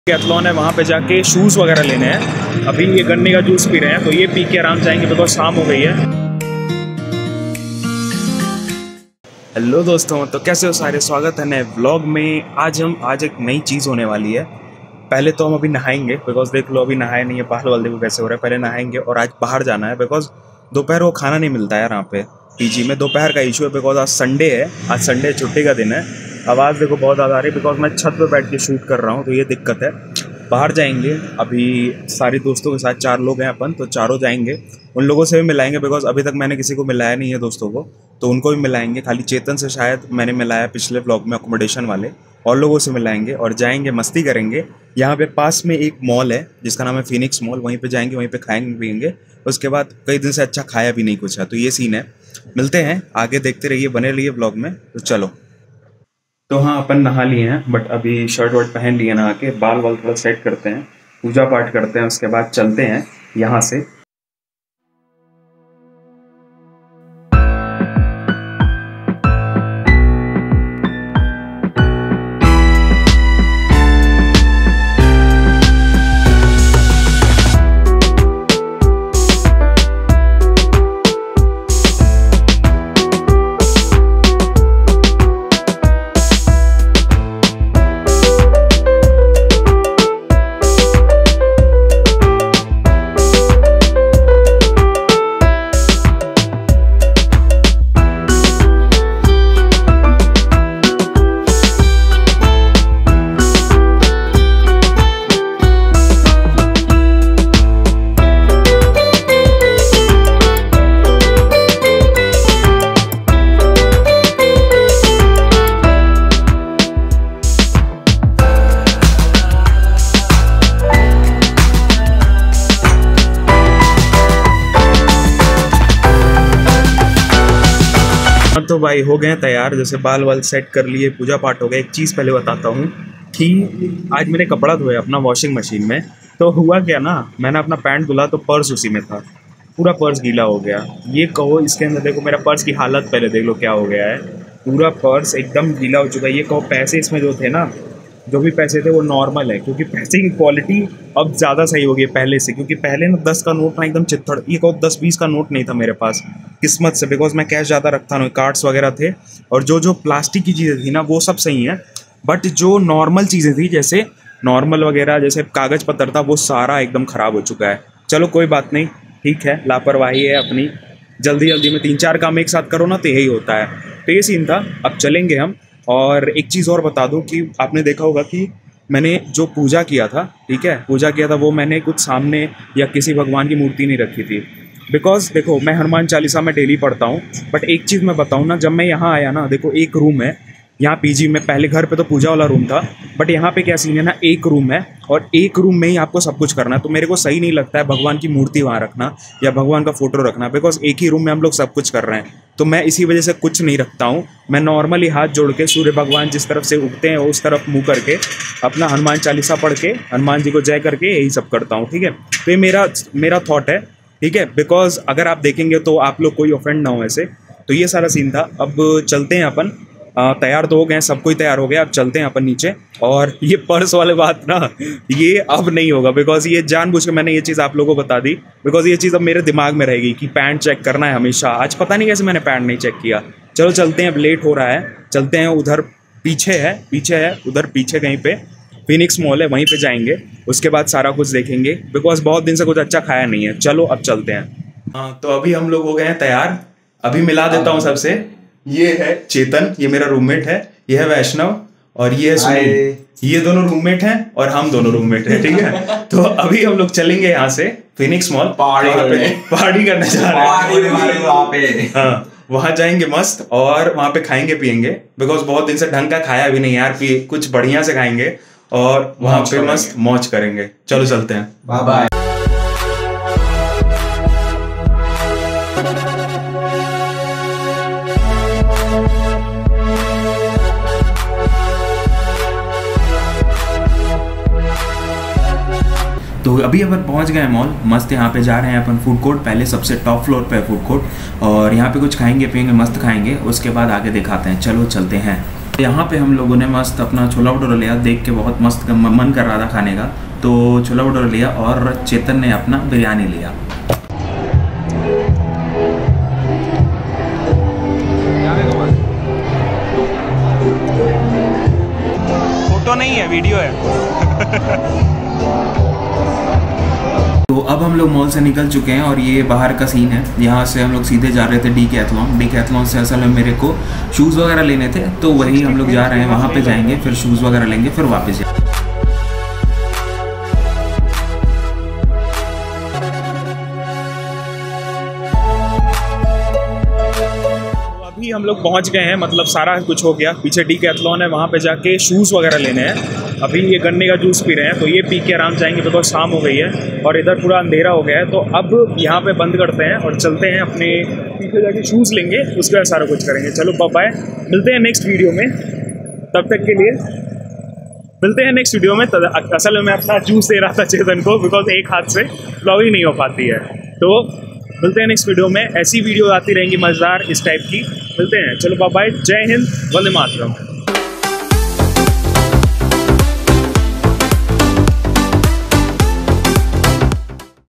कैथलॉन है, वहाँ पे जाके शूज़ वगैरह लेने हैं। अभी ये गन्ने का जूस पी रहे हैं तो ये पी के आराम जाएंगे बिकॉज शाम हो गई है। हेलो दोस्तों, तो कैसे हो सारे, स्वागत है नए व्लॉग में। आज एक नई चीज़ होने वाली है। पहले तो हम अभी नहाएंगे बिकॉज देख लो अभी नहाए नहीं है, बाल वाल देखो कैसे हो रहा है। पहले नहाएंगे और आज बाहर जाना है बिकॉज दोपहर को खाना नहीं मिलता है यहाँ पे पीजी में। दोपहर का इशू है बिकॉज आज संडे है, आज संडे छुट्टी का दिन है। आवाज़ देखो बहुत ज़्यादा आ रही है बिकॉज मैं छत पे बैठ के शूट कर रहा हूँ तो ये दिक्कत है। बाहर जाएंगे अभी सारे दोस्तों के साथ, 4 लोग हैं अपन तो चारों जाएंगे। उन लोगों से भी मिलाएंगे बिकॉज अभी तक मैंने किसी को मिलाया नहीं है दोस्तों को, तो उनको भी मिलाएंगे। खाली चेतन से शायद मैंने मिलाया पिछले व्लॉग में, अकोमोडेशन वाले। और लोगों से मिलाएंगे और जाएंगे, मस्ती करेंगे। यहाँ पे पास में एक मॉल है जिसका नाम है फिनिक्स मॉल, वहीं पे जाएंगे, वहीं पे खाएंगे पियेंगे। उसके बाद कई दिन से अच्छा खाया भी नहीं कुछ है, तो ये सीन है। मिलते हैं आगे, देखते रहिए, बने रहिए व्लॉग में। तो चलो। तो हाँ, अपन नहा लिए हैं बट अभी शर्ट वर्ट पहन लिए, नहा के बाल वाल थोड़ा सेट करते हैं, पूजा पाठ करते हैं, उसके बाद चलते हैं यहाँ से। तो भाई हो गए तैयार, जैसे बाल वाल सेट कर लिए, पूजा पाठ हो गया। एक चीज़ पहले बताता हूँ कि आज मैंने कपड़ा धोया अपना वॉशिंग मशीन में, तो हुआ क्या ना, मैंने अपना पैंट धुला तो पर्स उसी में था, पूरा पर्स गीला हो गया। ये कहो इसके अंदर देखो मेरा पर्स की हालत पहले देख लो क्या हो गया है, पूरा पर्स एकदम गीला हो चुका है। ये कहो पैसे इसमें जो थे ना, जो भी पैसे थे वो नॉर्मल है क्योंकि पैसे की क्वालिटी अब ज़्यादा सही हो गई पहले से। क्योंकि पहले ना 10 का नोट ना एकदम चित्थड़, ये कहो 10-20 का नोट नहीं था मेरे पास, किस्मत से, बिकॉज मैं कैश ज़्यादा रखता नहीं, कार्ड्स वगैरह थे। और जो प्लास्टिक की चीज़ें थी ना वो सब सही हैं, बट जो नॉर्मल चीज़ें थी जैसे नॉर्मल वगैरह जैसे कागज़ पत्र था वो सारा एकदम ख़राब हो चुका है। चलो कोई बात नहीं, ठीक है, लापरवाही है अपनी। जल्दी जल्दी में 3-4 काम एक साथ करो ना तो यही होता है। तो ये सीन था। अब चलेंगे हम। और एक चीज़ और बता दूं कि आपने देखा होगा कि मैंने जो पूजा किया था, ठीक है, पूजा किया था, वो मैंने कुछ सामने या किसी भगवान की मूर्ति नहीं रखी थी। बिकॉज देखो मैं हनुमान चालीसा में डेली पढ़ता हूँ, बट एक चीज़ मैं बताऊँ ना, जब मैं यहाँ आया ना, देखो एक रूम है यहाँ पीजी में, पहले घर पे तो पूजा वाला रूम था, बट यहाँ पे क्या सीन है ना, एक रूम है और एक रूम में ही आपको सब कुछ करना है। तो मेरे को सही नहीं लगता है भगवान की मूर्ति वहाँ रखना या भगवान का फोटो रखना, बिकॉज एक ही रूम में हम लोग सब कुछ कर रहे हैं। तो मैं इसी वजह से कुछ नहीं रखता हूँ। मैं नॉर्मली हाथ जोड़ के सूर्य भगवान जिस तरफ से उगते हैं उस तरफ मुँह करके अपना हनुमान चालीसा पढ़ के हनुमान जी को जय करके यही सब करता हूँ, ठीक है। तो ये मेरा थॉट है, ठीक है, बिकॉज अगर आप देखेंगे तो आप लोग कोई ऑफेंड ना हो ऐसे। तो ये सारा सीन था। अब चलते हैं अपन, तैयार तो हो गए, सब कोई तैयार हो गया, अब चलते हैं अपन नीचे। और ये पर्स वाले बात ना, ये अब नहीं होगा बिकॉज ये जानबूझ के मैंने ये चीज़ आप लोगों को बता दी, बिकॉज ये चीज़ अब मेरे दिमाग में रहेगी कि पैंट चेक करना है हमेशा। आज पता नहीं कैसे मैंने पैंट नहीं चेक किया। चलो चलते हैं, अब लेट हो रहा है, चलते हैं। उधर पीछे है उधर पीछे कहीं पे फिनिक्स मॉल है, वहीं पे जाएंगे, उसके बाद सारा कुछ देखेंगे बिकॉज बहुत दिन से कुछ अच्छा खाया नहीं है। चलो अब चलते हैं। हाँ, तो अभी हम लोग हो गए हैं तैयार। अभी मिला देता हूँ सबसे, ये है चेतन, ये मेरा रूममेट है, ये है वैष्णव और ये है सुनील। ये दोनों रूममेट हैं और हम दोनों रूममेट हैं, ठीक है। तो अभी हम लोग चलेंगे यहाँ से फिनिक्स मॉल, पार्टी करने जा रहे हैं। हाँ, वहाँ जाएंगे मस्त और वहाँ पे खाएंगे पियेंगे बिकॉज बहुत दिन से ढंग का खाया भी नहीं यार, कुछ बढ़िया से खाएंगे और वहाँ पे मस्त मौज करेंगे। चलो चलते हैं, बाय बाय। तो अभी अपन पहुंच गए मॉल, मस्त यहाँ पे जा रहे हैं अपन फूड कोर्ट। पहले सबसे टॉप फ्लोर पे है फूड कोर्ट और यहाँ पे कुछ खाएंगे पियेंगे, मस्त खाएंगे, उसके बाद आगे दिखाते हैं। चलो चलते हैं। यहाँ पे हम लोगों ने मस्त अपना छोला भटूरा लिया, देख के बहुत मस्त मन कर रहा था खाने का, तो छोला भटूरा लिया और चेतन ने अपना बिरयानी लिया। फोटो नहीं है, वीडियो है। तो अब हम लोग मॉल से निकल चुके हैं और ये बाहर का सीन है। यहाँ से हम लोग सीधे जा रहे थे डीकैथलॉन से असल में मेरे को शूज़ वगैरह लेने थे, तो वही हम लोग जा रहे हैं, वहाँ पे जाएंगे, फिर शूज़ वगैरह लेंगे, फिर वापस जाएंगे। अभी हम लोग पहुंच गए हैं, मतलब सारा कुछ हो गया। पीछे डीकैथलॉन है, वहाँ पे जाके शूज़ वगैरह लेने हैं। अभी ये गन्ने का जूस पी रहे हैं, तो ये पी के आराम जाएंगे बिकॉज शाम हो गई है और इधर पूरा अंधेरा हो गया है। तो अब यहाँ पे बंद करते हैं और चलते हैं अपने पीछे जाके शूज़ लेंगे, उसके बाद सारा कुछ करेंगे। चलो बाय, मिलते हैं नेक्स्ट वीडियो में। तब तक के लिए मिलते हैं नेक्स्ट वीडियो में। असल में मैं अपना जूस दे रहा था चेतन को बिकॉज एक हाथ से ब्लॉग ही नहीं हो पाती है। तो मिलते हैं नेक्स्ट वीडियो में, ऐसी वीडियो आती रहेंगी मज़ेदार इस टाइप की। मिलते हैं, चलो बाय, जय हिंद, वंदे मातरम।